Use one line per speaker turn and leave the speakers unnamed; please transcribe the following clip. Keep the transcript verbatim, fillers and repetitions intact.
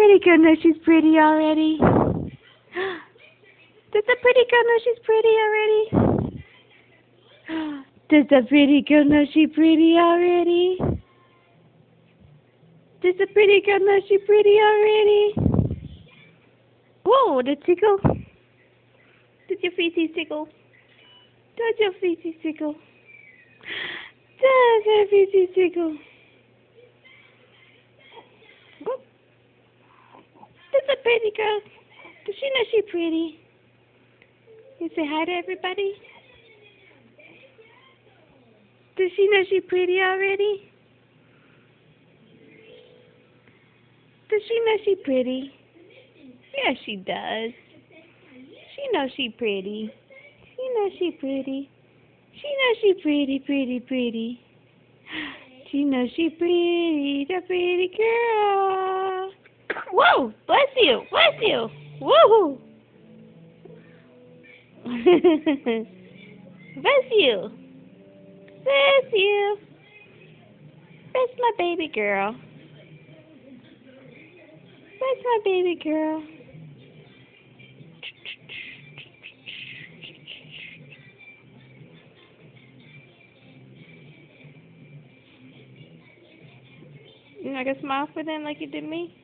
pretty girl know she's pretty already? Does the pretty girl know she's pretty already? Does the pretty girl know she's pretty already? Does the pretty girl know she's pretty already? Whoa, the tickle. Did your feeties tickle? Does your feeties tickle? Does your feeties tickle? Does the pretty girl, does she know she's pretty? You say hi to everybody? Does she know she's pretty already? Does she know she's pretty? Yeah, she does. She knows she's pretty. She knows she's pretty. She knows she's pretty, pretty, pretty. She knows she's pretty, the pretty girl. Whoa! Bless you! Bless you! Woohoo! Bless you! Bless you! That's my baby girl. That's my baby girl. You not gonna smile for them like you did me?